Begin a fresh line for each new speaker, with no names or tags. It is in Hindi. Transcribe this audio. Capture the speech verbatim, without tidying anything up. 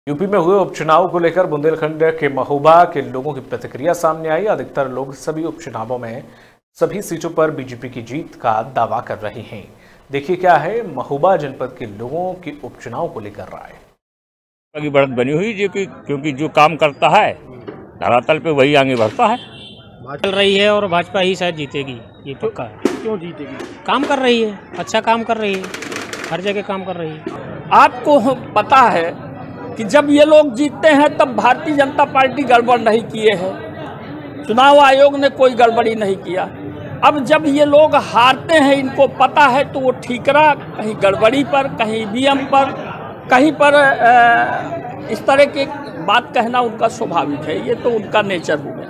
यूपी में हुए उपचुनाव को लेकर बुंदेलखंड के महोबा के लोगों की प्रतिक्रिया सामने आई। अधिकतर लोग सभी उपचुनावों में सभी सीटों पर बीजेपी की जीत का दावा कर रहे हैं। देखिए क्या है महोबा जनपद के लोगों की उपचुनाव को लेकर राय।
की बढ़त बनी हुई जो कि क्योंकि जो काम करता है धरातल पे वही आगे बढ़ता है।
चल रही है और भाजपा ही शायद जीतेगी, ये पक्का है।
क्यों जीतेगी?
काम कर रही है, अच्छा काम कर रही है, हर जगह काम कर रही है।
आपको पता है कि जब ये लोग जीतते हैं तब भारतीय जनता पार्टी गड़बड़ नहीं किए हैं, चुनाव आयोग ने कोई गड़बड़ी नहीं किया। अब जब ये लोग हारते हैं, इनको पता है तो वो ठीकरा कहीं गड़बड़ी पर, कहीं ईवीएम पर, कहीं पर इस तरह की बात कहना उनका स्वाभाविक है। ये तो उनका नेचर हो गया।